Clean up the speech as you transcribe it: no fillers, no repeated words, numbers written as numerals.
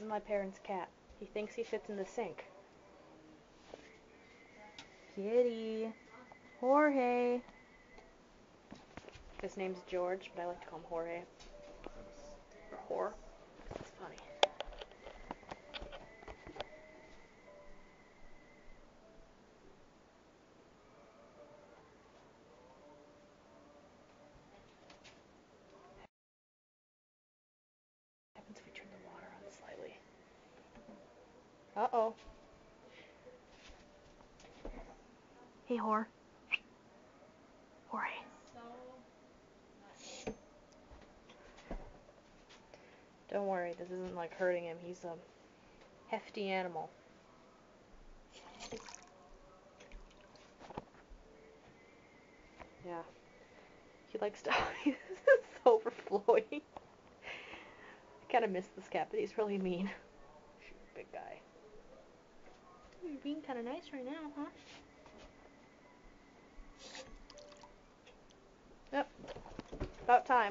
is my parents' cat. He thinks he fits in the sink. Kitty. Jorge. His name's George, but I like to call him Jorge. Or Whore. It's funny. What happens if we turn the water on slightly? Uh-oh. Hey, whore. Jorge. Don't worry, this isn't like hurting him. He's a hefty animal. Yeah. He likes to. This is overflowing. I kind of miss this cat, but he's really mean. Shoot, big guy. You're being kind of nice right now, huh? Yep. About time.